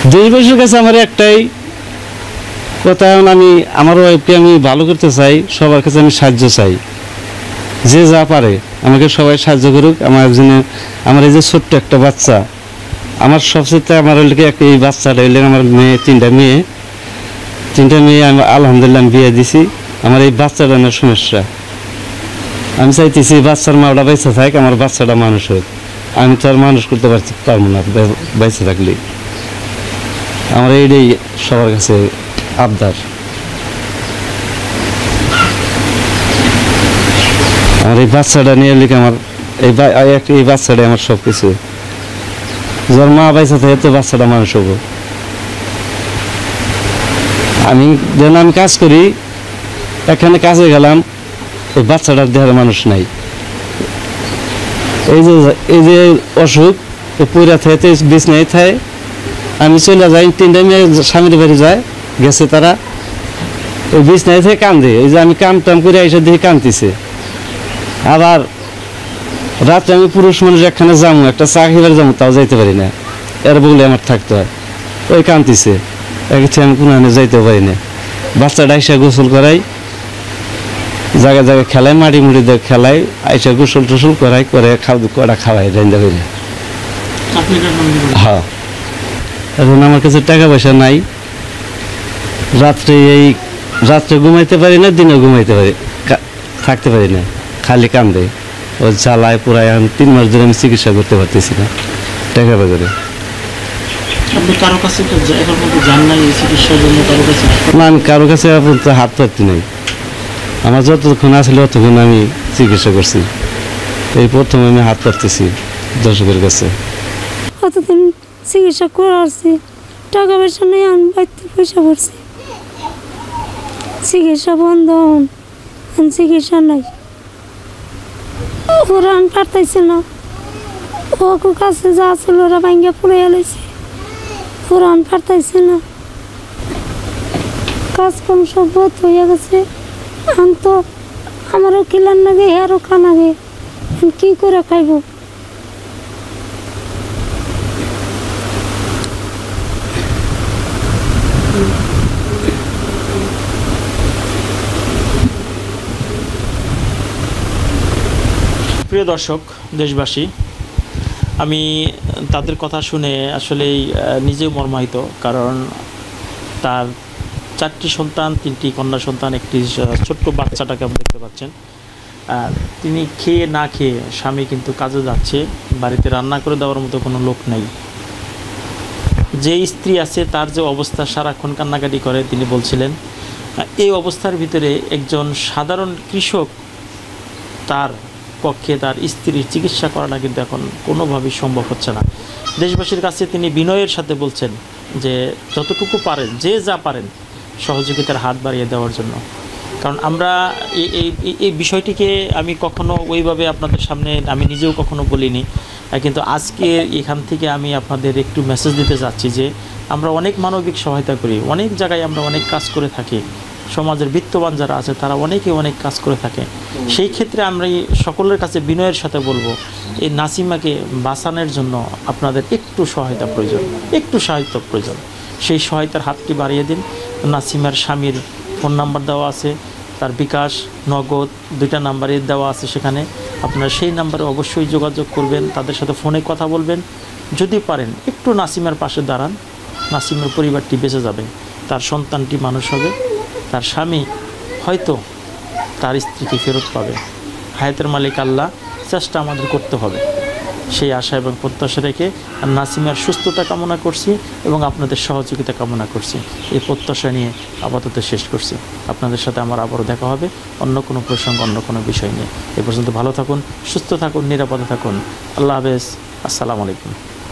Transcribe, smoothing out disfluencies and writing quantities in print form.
দেশবাসীর কাছে আমার একটাই কথা, আমি আমার ওয়াইফকে আমি ভালো করতে চাই, সবার কাছে আমি সাহায্য চাই, যে যা পারে আমাকে সবাই সাহায্য করুক। আমার জন্য আমার এই যে ছোট্ট একটা বাচ্চা, আমার সবচেয়ে আমার এই বাচ্চাটা হইলে আমার মেয়ে, তিনটা মেয়ে আমি আলহামদুলিল্লাহ আমি বিয়ে দিছি। আমার এই বাচ্চাটা আমার সমস্যা, আমি চাইতেছি বাচ্চার মাওটা বেঁচে থাক, আমার বাচ্চাটা মানুষ হোক। আমি তো আর মানুষ করতে পারবো না বেঁচে থাকলে। আমার এইটাই সবার কাছে আবদার। আমার এই বাচ্চাটা নিয়ে লিখে আমার এই বাচ্চাটাই আমার সব কিছু। যার মা বেঁচে থাকে তো বাচ্চাটা মানুষ হবো। আমি যেন আমি কাজ করি, এখানে কাজে গেলাম, এই বাচ্চাটার দেহের মানুষ নাই। এই যে অসুখ পইরা থাকে, বিছনায় থাকে, আমি চলে যাই, তিনটা মেয়ে স্বামীর বাড়ি যায়, গেছে তারা, ওই বিছনায় থেকে কান্দে। এই যে আমি কাম টাম করে এসে দেখি কান্দতেছে। আবার রাত্রে আমি পুরুষ মানুষ একখানে যাবো, একটা চা খেবার যাবো, তাও যাইতে পারি না, এর বলে আমার থাকতে হয়। ওই কান্দতেছে, আমি কোনো যাইতে পারি না। বাচ্চাটা এসে গোসল করাই, জায়গায় জায়গায় খেলায়, মাটি মুড়ি দিয়ে খেলায়, আইসা গোসল টোসল করাই, করে কটা খাওয়াই রান্না করে। হ্যাঁ, এখন আমার কাছে টাকা পয়সা নাই, রাত্রে ঘুমাইতে পারি না, দিনে ঘুমাইতে পারি থাকতে পারি না, খালি কান্দে। ও জ্বালায় পুরায়, এখন 3 মাস ধরে আমি চিকিৎসা করতে পারতেছি না টাকা বাজারে। না, আমি কারো কাছে হাত পাতি নাই। আমার যতক্ষণ আসলে ততক্ষণ আমি চিকিৎসা করছি, এই প্রথম আমি হাত পাততেছি দর্শকের কাছে। কতদিন চিকিৎসা করে আসছি, টাকা পয়সা নেই, আমি বাড়িতে পয়সা করছি, চিকিৎসা বন্ধ, চিকিৎসা নাই। ওরা আমি পারতেছি না, ওকে কাছে যা ছিল ওরা ভাঙ্গা পুড়ে এলাইছে, ওরা আমি পারতেছি না, কাজকর্ম সব বন্ধ হয়ে গেছে। আমি তো আমারও কিলার নাগে, আরও খানাগে, কি করে খাইব? প্রিয় দর্শক, দেশবাসী, আমি তাদের কথা শুনে আসলেই নিজেও মর্মাহিত। কারণ তার 4টি সন্তান, 3টি কন্যা সন্তান, একটি ছোট্ট বাচ্চাটাকে আপনি দেখতে পাচ্ছেন। তিনি খেয়ে না খেয়ে, স্বামী কিন্তু কাজে যাচ্ছে, বাড়িতে রান্না করে দেওয়ার মতো কোনো লোক নেই। যে স্ত্রী আছে তার যে অবস্থা, সারাক্ষণ কান্নাকাটি করে, তিনি বলছিলেন। এই অবস্থার ভিতরে একজন সাধারণ কৃষক, তার পক্ষে তার স্ত্রীর চিকিৎসা করাটা কিন্তু এখন কোনোভাবেই সম্ভব হচ্ছে না। দেশবাসীর কাছে তিনি বিনয়ের সাথে বলছেন যে যতটুকু পারেন, যে যা পারেন, সহযোগিতার হাত বাড়িয়ে দেওয়ার জন্য। কারণ আমরা এই বিষয়টিকে আমি কখনো ওইভাবে আপনাদের সামনে আমি নিজেও কখনো বলিনি, কিন্তু আজকে এখান থেকে আমি আপনাদের একটু মেসেজ দিতে চাচ্ছি যে আমরা অনেক মানবিক সহায়তা করি, অনেক জায়গায় আমরা অনেক কাজ করে থাকি, সমাজের বিত্তবান যারা আছে তারা অনেকে অনেক কাজ করে থাকে। সেই ক্ষেত্রে আমরা সকলের কাছে বিনয়ের সাথে বলবো, এই নাসিমাকে বাঁচানোর জন্য আপনাদের একটু সহায়তা প্রয়োজন, একটু সাহায্য প্রয়োজন। সেই সহায়তার হাতটি বাড়িয়ে দিন। নাসিমার স্বামীর ফোন নাম্বার দেওয়া আছে, তার বিকাশ, নগদ 2টা নাম্বারই দেওয়া আছে সেখানে। আপনারা সেই নাম্বারে অবশ্যই যোগাযোগ করবেন, তাদের সাথে ফোনে কথা বলবেন। যদি পারেন একটু নাসিমার পাশে দাঁড়ান, নাসিমের পরিবারটি বেঁচে যাবে, তার সন্তানটি মানুষ হবে, তার স্বামী হয়তো তার স্ত্রীকে ফেরত পাবে। হায়াতের মালিক আল্লাহ, চেষ্টা আমাদের করতে হবে। সেই আশা এবং প্রত্যাশা রেখে নাসিমার সুস্থতা কামনা করছি এবং আপনাদের সহযোগিতা কামনা করছি। এই প্রত্যাশা নিয়ে আপাতত শেষ করছি। আপনাদের সাথে আমার আবারও দেখা হবে অন্য কোনো প্রসঙ্গ, অন্য কোনো বিষয় নিয়ে। এ পর্যন্ত ভালো থাকুন, সুস্থ থাকুন, নিরাপদে থাকুন। আল্লাহ হাফেজ, আসসালামু আলাইকুম।